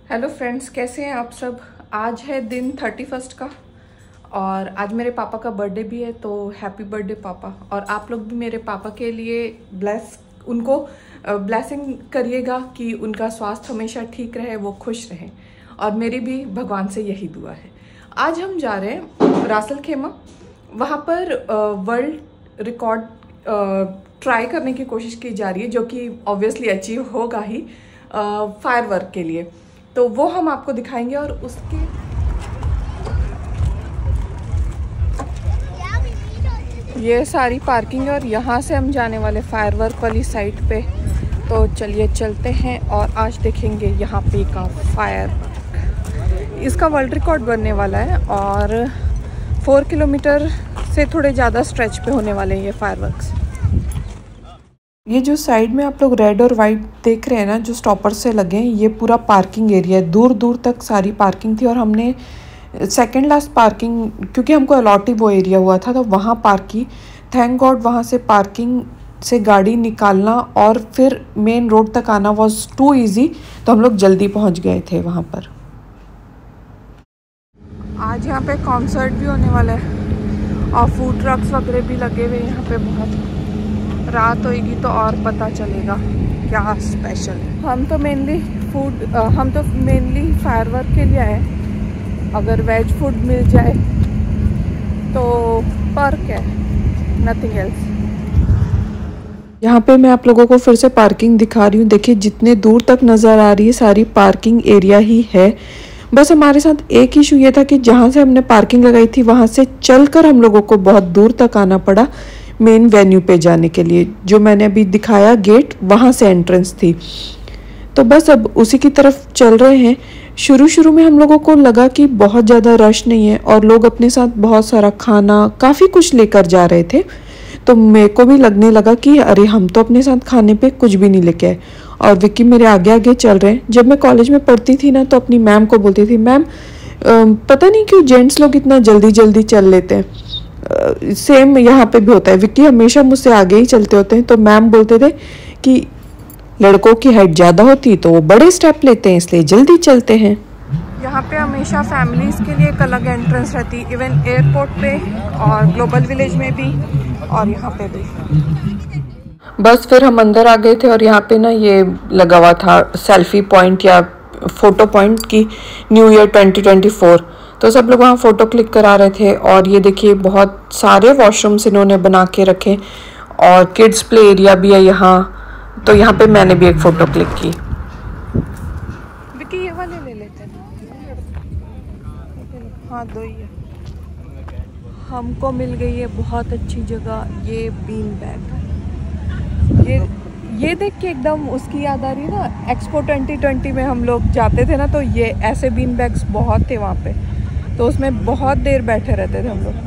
Hello friends, कैसे हैं आप सब। आज है दिन 31 का और आज मेरे पापा का बर्थडे भी है, तो हैप्पी बर्थडे पापा। और आप लोग भी मेरे पापा के लिए उनको ब्लेसिंग करिएगा कि उनका स्वास्थ्य हमेशा ठीक रहे, वो खुश रहे। और मेरी भी भगवान से यही दुआ है। आज हम जा रहे हैं रासल खेमा। वहाँ पर वर्ल्ड रिकॉर्ड ट्राई करने की कोशिश की जा रही है, जो कि ऑब्वियसली अचीव होगा ही फायर वर्क के लिए। तो वो हम आपको दिखाएंगे। और उसके ये सारी पार्किंग है और यहाँ से हम जाने वाले फायर वर्क वाली साइट पे। तो चलिए चलते हैं और आज देखेंगे यहाँ पे का फायर वर्क। इसका वर्ल्ड रिकॉर्ड बनने वाला है और 4 किलोमीटर से थोड़े ज़्यादा स्ट्रेच पे होने वाले हैं ये फायर वर्क्स। ये जो साइड में आप लोग रेड और वाइट देख रहे हैं ना, जो स्टॉपर से लगे हैं, ये पूरा पार्किंग एरिया है। दूर दूर तक सारी पार्किंग थी और हमने सेकंड लास्ट पार्किंग, क्योंकि हमको अलॉट ही वो एरिया हुआ था, तो वहाँ पार्क की। थैंक गॉड वहाँ से पार्किंग से गाड़ी निकालना और फिर मेन रोड तक आना वॉज टू ईजी, तो हम लोग जल्दी पहुँच गए थे वहाँ पर। आज यहाँ पे कॉन्सर्ट भी होने वाला है और फूड ट्रक्स वगैरह भी लगे हुए यहाँ पे बहुत। रात होएगी तो और पता चलेगा क्या स्पेशल है। हम तो मेनली फायर वर्क के लिए आए। अगर वेज फूड मिल जाए तो पर्क है, नथिंग एल्स। यहाँ पे मैं आप लोगों को फिर से पार्किंग दिखा रही हूँ। देखिए जितने दूर तक नज़र आ रही है सारी पार्किंग एरिया ही है। बस हमारे साथ एक इशू ये था कि जहाँ से हमने पार्किंग लगाई थी वहाँ से चलकर हम लोगों को बहुत दूर तक आना पड़ा मेन वेन्यू पे जाने के लिए। जो मैंने अभी दिखाया गेट, वहाँ से एंट्रेंस थी। तो बस अब उसी की तरफ चल रहे हैं। शुरू में हम लोगों को लगा कि बहुत ज़्यादा रश नहीं है और लोग अपने साथ बहुत सारा खाना, काफ़ी कुछ लेकर जा रहे थे। तो मेरे को भी लगने लगा कि अरे हम तो अपने साथ खाने पे कुछ भी नहीं लेके आए। और विक्की मेरे आगे आगे चल रहे हैं। जब मैं कॉलेज में पढ़ती थी ना, तो अपनी मैम को बोलती थी, मैम पता नहीं क्यों जेंट्स लोग इतना जल्दी जल्दी चल लेते हैं। सेम यहाँ पे भी होता है। विक्की हमेशा मुझसे आगे ही चलते होते हैं, तो मैम बोलते थे कि लड़कों की हाइट ज़्यादा होती तो वो बड़े स्टेप लेते हैं, इसलिए जल्दी चलते हैं। यहाँ पे हमेशा फैमिलीज़ के लिए एक अलग एंट्रेंस रहती, इवन एयरपोर्ट पे और ग्लोबल विलेज में भी और यहाँ पे भी। बस फिर हम अंदर आ गए थे और यहाँ पे ना ये लगा हुआ था सेल्फी पॉइंट या फोटो पॉइंट की न्यू ईयर 2024। तो सब लोग वहाँ फ़ोटो क्लिक करा रहे थे। और ये देखिए बहुत सारे वॉशरूम्स इन्होंने बना के रखे और किड्स प्ले एरिया भी है यहाँ। तो यहाँ पे मैंने भी एक फ़ोटो क्लिक की। विकी ये वाले ले लेते हैं। हाँ, 2 ही है। हमको मिल गई है बहुत अच्छी जगह, ये बीन बैग। ये देख के एकदम उसकी याद आ रही है ना, एक्सपो 2020 में हम लोग जाते थे ना, तो ये ऐसे बीन बैग्स बहुत थे वहाँ पे। तो उसमें बहुत देर बैठे रहते थे हम लोग।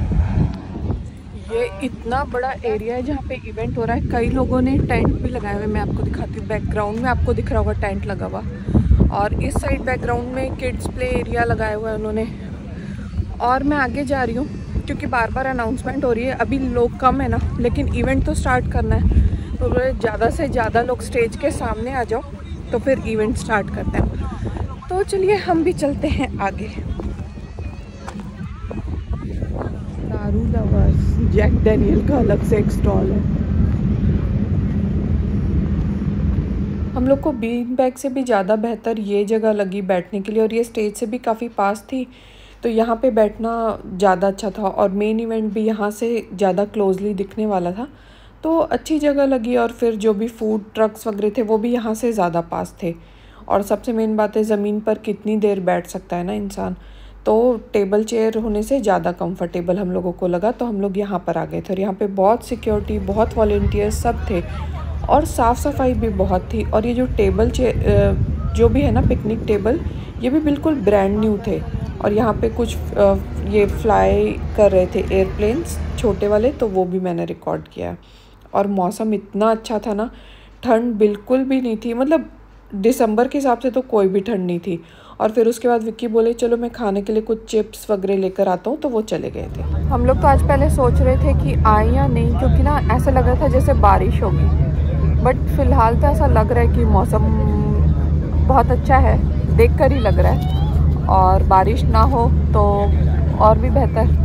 ये इतना बड़ा एरिया है जहाँ पे इवेंट हो रहा है। कई लोगों ने टेंट भी लगाए हुए, मैं आपको दिखाती हूँ। बैकग्राउंड में आपको दिख रहा होगा टेंट लगा हुआ। और इस साइड बैकग्राउंड में किड्स प्ले एरिया लगाया हुआ है उन्होंने। और मैं आगे जा रही हूँ क्योंकि बार बार अनाउंसमेंट हो रही है। अभी लोग कम है ना, लेकिन इवेंट तो स्टार्ट करना है। तो ज़्यादा से ज़्यादा लोग स्टेज के सामने आ जाओ तो फिर इवेंट स्टार्ट करते हैं। तो चलिए हम भी चलते हैं आगे। दारू लवर्स, जैक डैनियल का अलग से एक स्टॉल है। हम लोग को बीन बैग से भी ज़्यादा बेहतर ये जगह लगी बैठने के लिए, और ये स्टेज से भी काफ़ी पास थी, तो यहाँ पे बैठना ज़्यादा अच्छा था। और मेन इवेंट भी यहाँ से ज़्यादा क्लोजली दिखने वाला था, तो अच्छी जगह लगी। और फिर जो भी फूड ट्रक्स वगैरह थे वो भी यहाँ से ज़्यादा पास थे। और सबसे मेन बात है, ज़मीन पर कितनी देर बैठ सकता है ना इंसान, तो टेबल चेयर होने से ज़्यादा कंफर्टेबल हम लोगों को लगा, तो हम लोग यहाँ पर आ गए थे। और यहाँ पे बहुत सिक्योरिटी, बहुत वॉलंटियर्स सब थे और साफ़ सफाई भी बहुत थी। और ये जो टेबल चेयर जो भी है ना, पिकनिक टेबल, ये भी बिल्कुल ब्रांड न्यू थे। और यहाँ पे कुछ ये फ्लाई कर रहे थे एयरप्लेन्स छोटे वाले, तो वो भी मैंने रिकॉर्ड किया। और मौसम इतना अच्छा था ना, ठंड बिल्कुल भी नहीं थी। मतलब दिसंबर के हिसाब से तो कोई भी ठंड नहीं थी। और फिर उसके बाद विक्की बोले चलो मैं खाने के लिए कुछ चिप्स वगैरह लेकर आता हूँ, तो वो चले गए थे। हम लोग तो आज पहले सोच रहे थे कि आए या नहीं, क्योंकि ना ऐसा लग रहा था जैसे बारिश होगी। बट फ़िलहाल तो ऐसा लग रहा है कि मौसम बहुत अच्छा है। देखकर ही लग रहा है, और बारिश ना हो तो और भी बेहतर।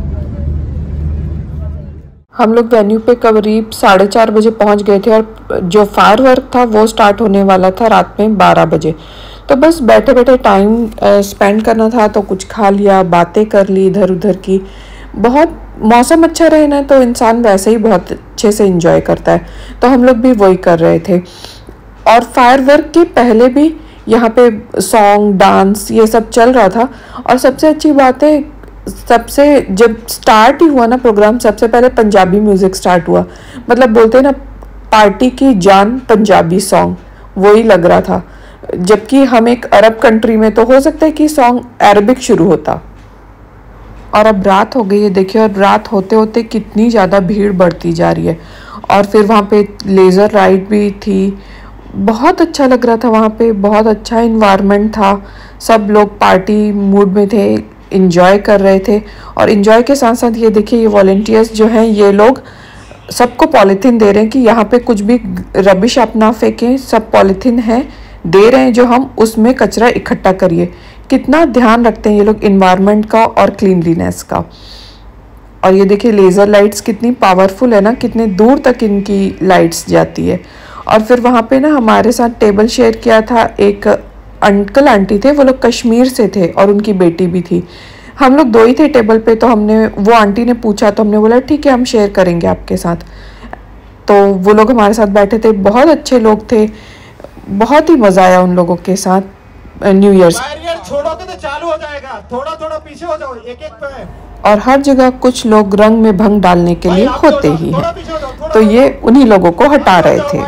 हम लोग वेन्यू पे करीब 4:30 बजे पहुंच गए थे, और जो फायर वर्क था वो स्टार्ट होने वाला था रात में 12 बजे। तो बस बैठे बैठे टाइम स्पेंड करना था, तो कुछ खा लिया, बातें कर ली इधर उधर की। बहुत मौसम अच्छा रहे ना तो इंसान वैसे ही बहुत अच्छे से एंजॉय करता है, तो हम लोग भी वही कर रहे थे। और फायर वर्क के पहले भी यहाँ पे सॉन्ग डांस ये सब चल रहा था। और सबसे अच्छी बात है, सबसे जब स्टार्ट ही हुआ ना प्रोग्राम, सबसे पहले पंजाबी म्यूजिक स्टार्ट हुआ। मतलब बोलते हैं ना, पार्टी की जान पंजाबी सॉन्ग, वही लग रहा था। जबकि हम एक अरब कंट्री में, तो हो सकता है कि सॉन्ग अरबिक शुरू होता। और अब रात हो गई है, देखिए, और रात होते होते कितनी ज़्यादा भीड़ बढ़ती जा रही है। और फिर वहाँ पे लेज़र राइड भी थी, बहुत अच्छा लग रहा था वहाँ पे, बहुत अच्छा इन्वायरमेंट था। सब लोग पार्टी मूड में थे, इंजॉय कर रहे थे। और इंजॉय के साथ साथ ये देखिए, ये वॉलंटियर्स जो हैं, ये लोग सबको पॉलीथीन दे रहे हैं कि यहाँ पे कुछ भी रबिश आप ना फेंकें, सब पॉलीथीन है दे रहे हैं जो हम उसमें कचरा इकट्ठा करिए। कितना ध्यान रखते हैं ये लोग इन्वायरमेंट का और क्लीनलीनेस का। और ये देखिए लेज़र लाइट्स कितनी पावरफुल है ना, कितने दूर तक इनकी लाइट्स जाती है। और फिर वहाँ पे ना हमारे साथ टेबल शेयर किया था एक अंकल आंटी थे, वो लोग कश्मीर से थे और उनकी बेटी भी थी। हम लोग दो ही थे टेबल पे, तो हमने, वो आंटी ने पूछा तो हमने बोला ठीक है हम शेयर करेंगे आपके साथ। तो वो लोग हमारे साथ बैठे थे, बहुत अच्छे लोग थे, बहुत ही मज़ा आया उन लोगों के साथ न्यू ईयर। छोड़ोगे तो चालू हो जाएगा, थोड़ा थोड़ा पीछे हो जाओ, एक एक पे। और हर जगह कुछ लोग रंग में भंग डालने के लिए होते ही हैं, तो ये उन्हीं लोगों को हटा रहे थे।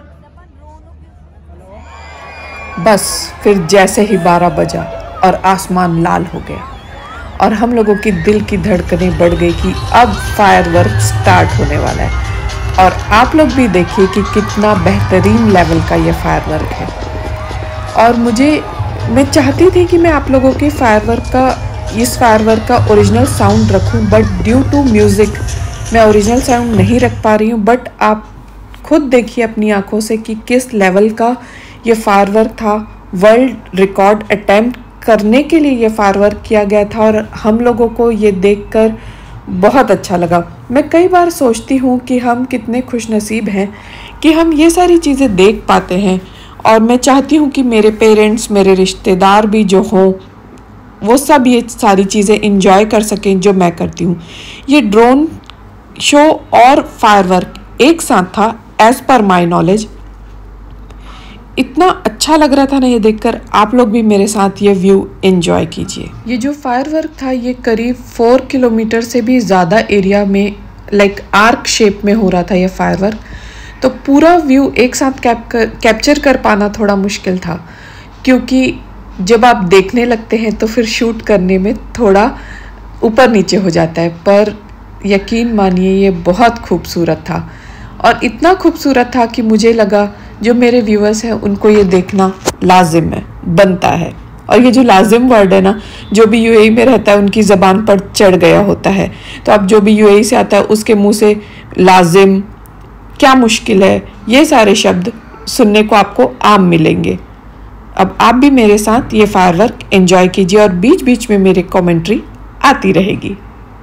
बस फिर जैसे ही 12 बजा और आसमान लाल हो गया, और हम लोगों की दिल की धड़कनें बढ़ गई कि अब फायरवर्क स्टार्ट होने वाला है। और आप लोग भी देखिए कि कितना बेहतरीन लेवल का ये फायरवर्क है। और मैं चाहती थी कि मैं आप लोगों के इस फायरवर्क का ओरिजिनल साउंड रखूं, बट ड्यू टू म्यूज़िक मैं ओरिजिनल साउंड नहीं रख पा रही हूं। बट आप खुद देखिए अपनी आंखों से कि किस लेवल का ये फायरवर्क था। वर्ल्ड रिकॉर्ड अटेम्प्ट करने के लिए ये फायरवर्क किया गया था, और हम लोगों को ये देखकर बहुत अच्छा लगा। मैं कई बार सोचती हूँ कि हम कितने खुशनसीब हैं कि हम ये सारी चीज़ें देख पाते हैं। और मैं चाहती हूँ कि मेरे पेरेंट्स, मेरे रिश्तेदार भी जो हों, वो सब ये सारी चीज़ें इंजॉय कर सकें जो मैं करती हूँ। ये ड्रोन शो और फायरवर्क एक साथ था, एज़ पर माई नॉलेज। इतना अच्छा लग रहा था ना ये देखकर। आप लोग भी मेरे साथ ये व्यू एंजॉय कीजिए। ये जो फायरवर्क था ये करीब 4 किलोमीटर से भी ज़्यादा एरिया में लाइक आर्क शेप में हो रहा था ये फायरवर्क। तो पूरा व्यू एक साथ कैप्चर कर पाना थोड़ा मुश्किल था, क्योंकि जब आप देखने लगते हैं तो फिर शूट करने में थोड़ा ऊपर नीचे हो जाता है। पर यकीन मानिए ये बहुत खूबसूरत था, और इतना खूबसूरत था कि मुझे लगा जो मेरे व्यूअर्स हैं उनको ये देखना लाजिम है, बनता है। और ये जो लाजिम वर्ड है ना, जो भी यूएई में रहता है उनकी ज़बान पर चढ़ गया होता है। तो अब जो भी यूएई से आता है उसके मुंह से लाजिम, क्या मुश्किल है, ये सारे शब्द सुनने को आपको आम मिलेंगे। अब आप भी मेरे साथ ये फायरवर्क एंजॉय कीजिए, और बीच बीच में मेरी कमेंट्री आती रहेगी।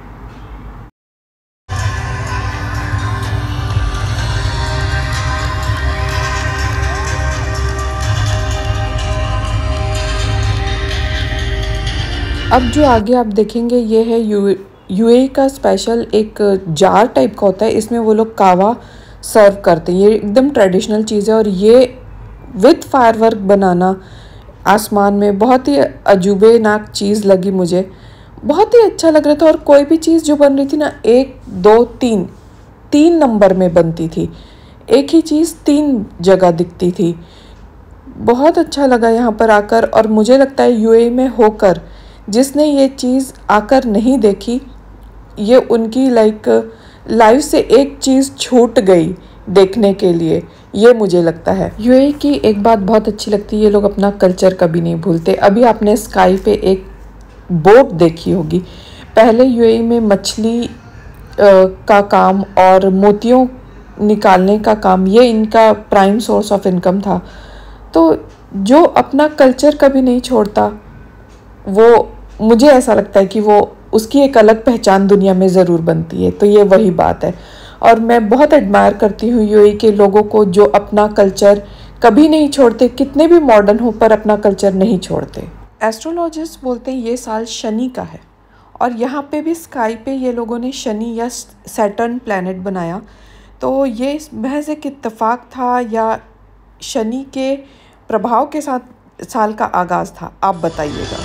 अब जो आगे आप देखेंगे ये है यूएई का स्पेशल एक जार टाइप का होता है, इसमें वो लोग कावा सर्व करते हैं। ये एकदम ट्रेडिशनल चीज़ है, और ये विद फायरवर्क बनाना आसमान में बहुत ही अजूबेनाक चीज़ लगी मुझे। बहुत ही अच्छा लग रहा था। और कोई भी चीज़ जो बन रही थी ना, 1 2 3 नंबर में बनती थी, एक ही चीज़ 3 जगह दिखती थी। बहुत अच्छा लगा यहाँ पर आकर। और मुझे लगता है यूएई में होकर जिसने ये चीज़ आकर नहीं देखी, ये उनकी लाइफ से एक चीज़ छूट गई देखने के लिए, ये मुझे लगता है। यूएई की एक बात बहुत अच्छी लगती है, ये लोग अपना कल्चर कभी नहीं भूलते। अभी आपने स्काई पे एक बोट देखी होगी। पहले यूएई में मछली का काम और मोतियों निकालने का काम, ये इनका प्राइम सोर्स ऑफ इनकम था। तो जो अपना कल्चर कभी नहीं छोड़ता, वो मुझे ऐसा लगता है कि वो उसकी एक अलग पहचान दुनिया में ज़रूर बनती है। तो ये वही बात है, और मैं बहुत एडमायर करती हूँ यूएई के लोगों को जो अपना कल्चर कभी नहीं छोड़ते, कितने भी मॉडर्न हो पर अपना कल्चर नहीं छोड़ते। एस्ट्रोलॉजिस्ट बोलते हैं ये साल शनि का है, और यहाँ पे भी स्काई पे ये लोगों ने शनि या सैटर्न प्लैनेट बनाया। तो ये महज एक इत्तेफाक था या शनि के प्रभाव के साथ साल का आगाज़ था, आप बताइएगा।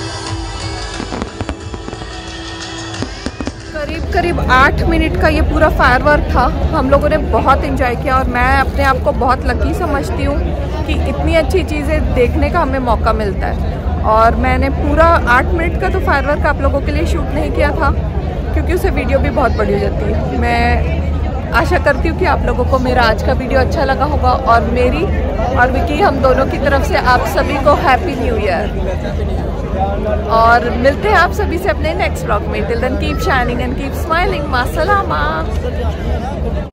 करीब 8 मिनट का ये पूरा फायरवर्क था। हम लोगों ने बहुत एंजॉय किया, और मैं अपने आप को बहुत लकी समझती हूँ कि इतनी अच्छी चीज़ें देखने का हमें मौका मिलता है। और मैंने पूरा 8 मिनट का तो फायरवर्क आप लोगों के लिए शूट नहीं किया था, क्योंकि उससे वीडियो भी बहुत बड़ी हो जाती है। मैं आशा करती हूँ कि आप लोगों को मेरा आज का वीडियो अच्छा लगा होगा, और मेरी और विकी हम दोनों की तरफ से आप सभी को हैप्पी न्यू ईयर। और मिलते हैं आप सभी से अपने नेक्स्ट व्लॉग में। Till then keep shining and keep smiling. मासलामा।